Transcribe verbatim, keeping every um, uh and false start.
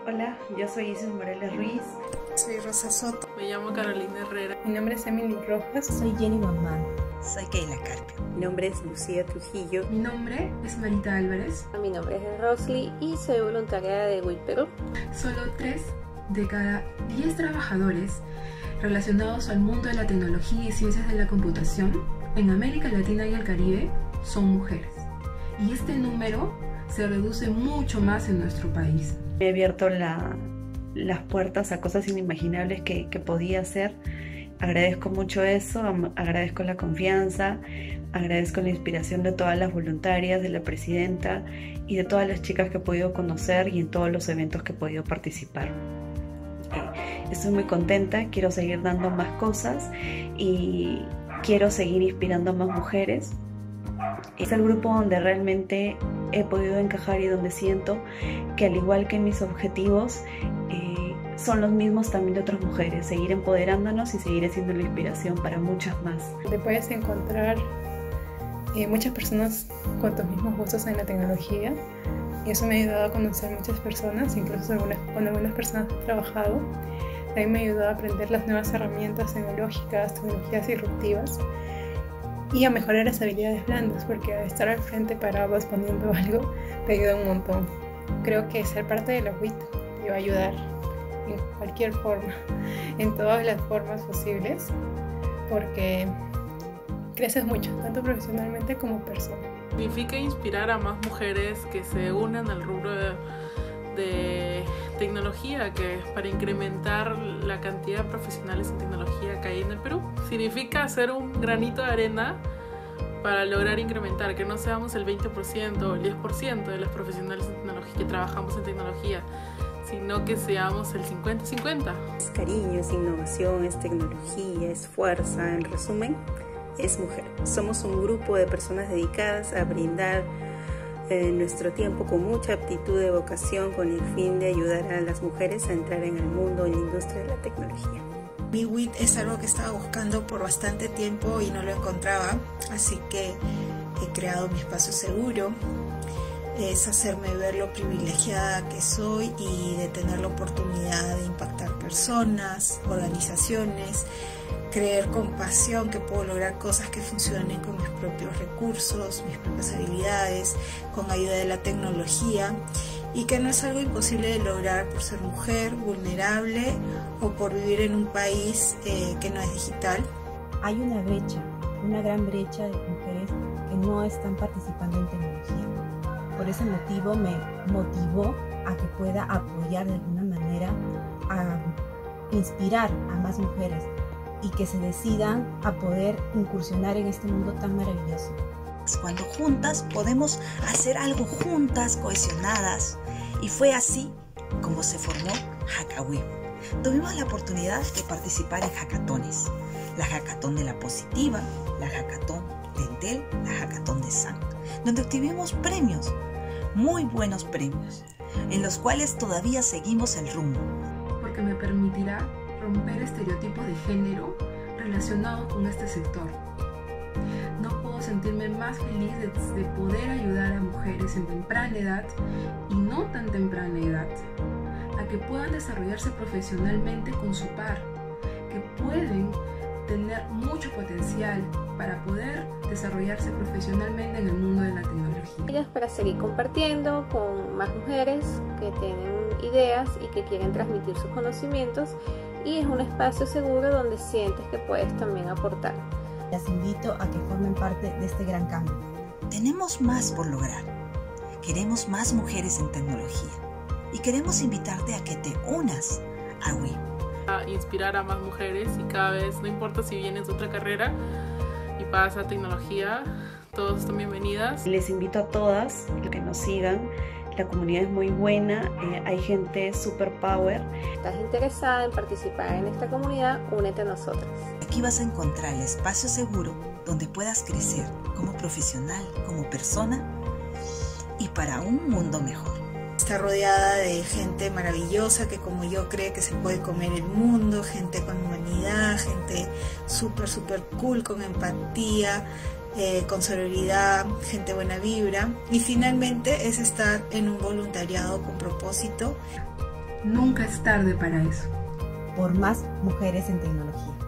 Hola, yo soy Isis Morales Ruiz. Soy Rosa Soto. Me llamo Carolina Herrera. Mi nombre es Emily Rojas. Soy Jenny Mamán. Soy Keila Carpio. Mi nombre es Lucía Trujillo. Mi nombre es Marita Álvarez. Mi nombre es Rosly y soy voluntaria de W I T Perú. Solo tres de cada diez trabajadores relacionados al mundo de la tecnología y ciencias de la computación en América Latina y el Caribe son mujeres. Y este número se reduce mucho más en nuestro país. Me he abierto la, las puertas a cosas inimaginables que, que podía hacer. Agradezco mucho eso, agradezco la confianza, agradezco la inspiración de todas las voluntarias, de la presidenta y de todas las chicas que he podido conocer y en todos los eventos que he podido participar. Estoy muy contenta, quiero seguir dando más cosas y quiero seguir inspirando a más mujeres. Es el grupo donde realmente he podido encajar y donde siento que, al igual que mis objetivos, eh, son los mismos también de otras mujeres, seguir empoderándonos y seguir siendo la inspiración para muchas más. Te puedes encontrar eh, muchas personas con tus mismos gustos en la tecnología y eso me ha ayudado a conocer muchas personas, incluso algunas, con algunas personas he trabajado. También me ha ayudado a aprender las nuevas herramientas tecnológicas, tecnologías disruptivas y a mejorar las habilidades blandas, porque al estar al frente parado exponiendo algo te ayuda un montón. Creo que ser parte de la W I T te va a ayudar en cualquier forma, en todas las formas posibles, porque creces mucho, tanto profesionalmente como persona. Significa inspirar a más mujeres que se unan al rubro de, de tecnología, que para incrementar la cantidad de profesionales en tecnología que hay en el Perú. Significa hacer un granito de arena para lograr incrementar, que no seamos el veinte por ciento o el diez por ciento de los profesionales en tecnología que trabajamos en tecnología, sino que seamos el cincuenta cincuenta. Es cariño, es innovación, es tecnología, es fuerza, en resumen, es mujer. Somos un grupo de personas dedicadas a brindar eh, nuestro tiempo con mucha aptitud de vocación con el fin de ayudar a las mujeres a entrar en el mundo, en la industria de la tecnología. Mi W I T es algo que estaba buscando por bastante tiempo y no lo encontraba, así que he creado mi espacio seguro. Es hacerme ver lo privilegiada que soy y de tener la oportunidad de impactar personas, organizaciones, creer con pasión que puedo lograr cosas que funcionen con mis propios recursos, mis propias habilidades, con ayuda de la tecnología, y que no es algo imposible de lograr por ser mujer, vulnerable o por vivir en un país eh, que no es digital. Hay una brecha, una gran brecha de mujeres que no están participando en tecnología. Por ese motivo me motivó a que pueda apoyar de alguna manera, a inspirar a más mujeres y que se decidan a poder incursionar en este mundo tan maravilloso. Cuando juntas podemos hacer algo juntas, cohesionadas, y fue así como se formó HackaWIM. Tuvimos la oportunidad de participar en hackatones, la hackathon de la Positiva, la hackathon de Entel, la hackathon de S A N, donde obtuvimos premios, muy buenos premios, en los cuales todavía seguimos el rumbo. Porque me permitirá romper estereotipos de género relacionados con este sector. No puedo sentirme más feliz de, de poder ayudar a mujeres en temprana edad y no tan temprana edad a que puedan desarrollarse profesionalmente con su par, que pueden tener mucho potencial para poder desarrollarse profesionalmente en el mundo de la tecnología. Para seguir compartiendo con más mujeres que tienen ideas y que quieren transmitir sus conocimientos, y es un espacio seguro donde sientes que puedes también aportar. Las invito a que formen parte de este gran cambio. Tenemos más por lograr. Queremos más mujeres en tecnología y queremos invitarte a que te unas a W I T. A inspirar a más mujeres, y cada vez, no importa si vienes de otra carrera y pasas a tecnología, todos están bienvenidas. Les invito a todas a que nos sigan. La comunidad es muy buena, eh, hay gente super power. ¿Estás interesada en participar en esta comunidad? Únete a nosotras. Aquí vas a encontrar el espacio seguro donde puedas crecer como profesional, como persona y para un mundo mejor. Está rodeada de gente maravillosa que, como yo, cree que se puede comer el mundo, gente con humanidad, gente súper, súper cool, con empatía, eh, con sororidad, gente buena vibra. Y finalmente es estar en un voluntariado con propósito. Nunca es tarde para eso. Por más mujeres en tecnología.